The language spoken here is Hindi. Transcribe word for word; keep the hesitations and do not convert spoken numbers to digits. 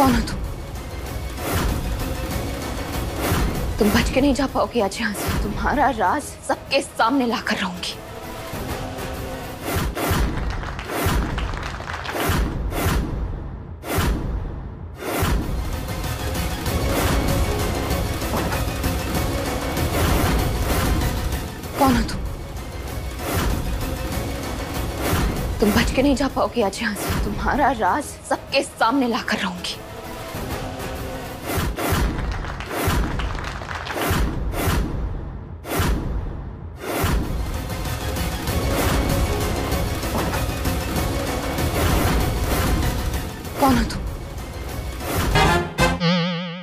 कौन हो तुम? तुम बच के नहीं जा पाओगे आज यहाँ से। तुम्हारा राज सबके सामने लाकर रहूंगी। कौन हो तुम? तुम बच के नहीं जा पाओगे आज यहाँ से। तुम्हारा राज सबके सामने लाकर रहूंगी।